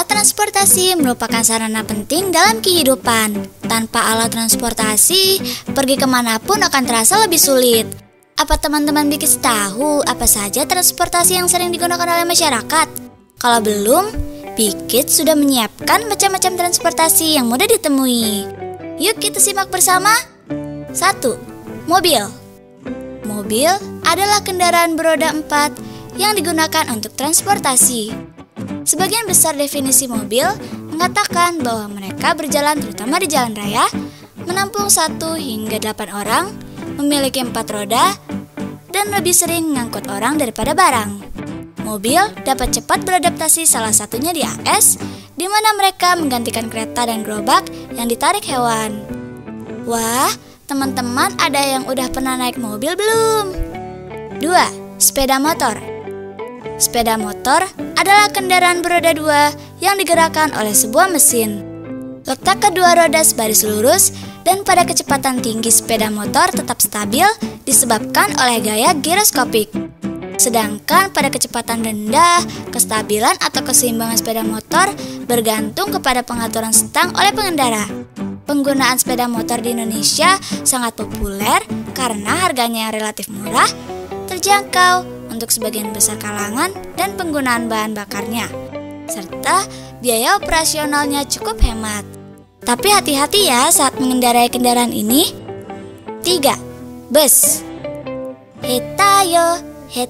Alat transportasi merupakan sarana penting dalam kehidupan. Tanpa alat transportasi, pergi kemanapun akan terasa lebih sulit. Apa teman-teman Bikits tahu apa saja transportasi yang sering digunakan oleh masyarakat? Kalau belum, Bikits sudah menyiapkan macam-macam transportasi yang mudah ditemui. Yuk kita simak bersama. 1. Mobil. Mobil adalah kendaraan beroda 4 yang digunakan untuk transportasi. Sebagian besar definisi mobil mengatakan bahwa mereka berjalan terutama di jalan raya, menampung 1 hingga 8 orang, memiliki 4 roda, dan lebih sering mengangkut orang daripada barang. Mobil dapat cepat beradaptasi, salah satunya di AS, di mana mereka menggantikan kereta dan gerobak yang ditarik hewan. Wah, teman-teman ada yang udah pernah naik mobil belum? 2. Sepeda motor. Sepeda motor adalah kendaraan beroda 2 yang digerakkan oleh sebuah mesin. Letak kedua roda sebaris lurus dan pada kecepatan tinggi sepeda motor tetap stabil disebabkan oleh gaya giroskopik. Sedangkan pada kecepatan rendah, kestabilan atau keseimbangan sepeda motor bergantung kepada pengaturan stang oleh pengendara. Penggunaan sepeda motor di Indonesia sangat populer karena harganya yang relatif murah, terjangkau untuk sebagian besar kalangan dan penggunaan bahan bakarnya, serta biaya operasionalnya cukup hemat. Tapi hati-hati ya saat mengendarai kendaraan ini. 3. Bus. Hetayo,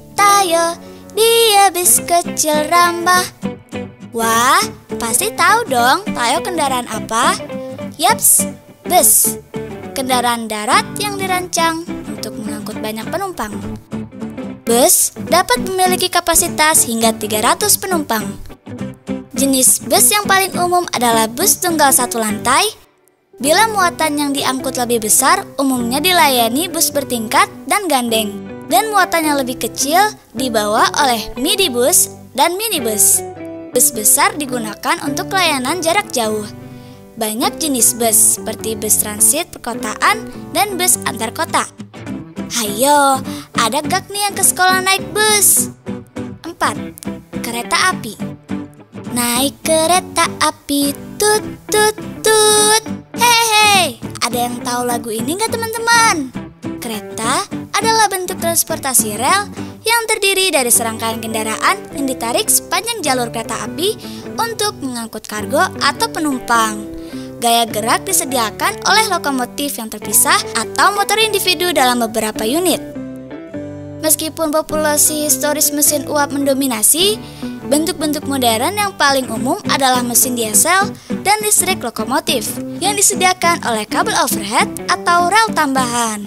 dia bis kecil ramah. Wah, pasti tahu dong Tayo kendaraan apa? Yaps, bus. Kendaraan darat yang dirancang untuk mengangkut banyak penumpang. Bus dapat memiliki kapasitas hingga 300 penumpang. Jenis bus yang paling umum adalah bus tunggal 1 lantai. Bila muatan yang diangkut lebih besar, umumnya dilayani bus bertingkat dan gandeng. Dan muatan yang lebih kecil dibawa oleh midibus dan minibus. Bus besar digunakan untuk layanan jarak jauh. Banyak jenis bus seperti bus transit perkotaan dan bus antar kota. Hayo, ada gak nih yang ke sekolah naik bus? 4. Kereta api. Naik kereta api, tut tut tut. Hei, ada yang tahu lagu ini gak teman-teman? Kereta adalah bentuk transportasi rel yang terdiri dari serangkaian kendaraan yang ditarik sepanjang jalur kereta api untuk mengangkut kargo atau penumpang. Gaya gerak disediakan oleh lokomotif yang terpisah atau motor individu dalam beberapa unit. Meskipun populasi historis mesin uap mendominasi, bentuk-bentuk modern yang paling umum adalah mesin diesel dan listrik lokomotif yang disediakan oleh kabel overhead atau rel tambahan.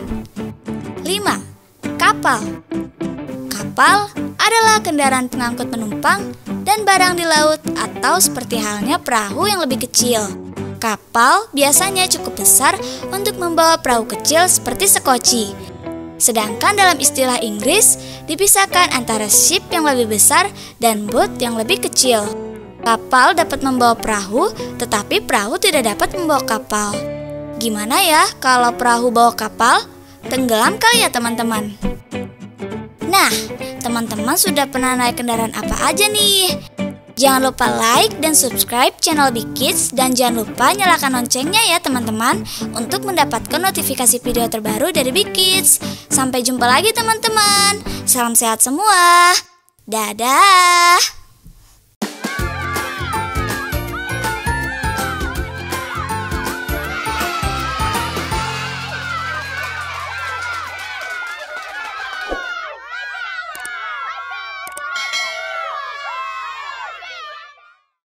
5. Kapal. Kapal adalah kendaraan pengangkut penumpang dan barang di laut atau seperti halnya perahu yang lebih kecil. Kapal biasanya cukup besar untuk membawa perahu kecil seperti sekoci. Sedangkan dalam istilah Inggris dipisahkan antara ship yang lebih besar dan boat yang lebih kecil. Kapal dapat membawa perahu, tetapi perahu tidak dapat membawa kapal. Gimana ya kalau perahu bawa kapal? Tenggelam kali ya teman-teman? Nah, teman-teman sudah pernah naik kendaraan apa aja nih? Jangan lupa like dan subscribe channel Bikits dan jangan lupa nyalakan loncengnya ya teman-teman untuk mendapatkan notifikasi video terbaru dari Bikits. Sampai jumpa lagi teman-teman. Salam sehat semua. Dadah.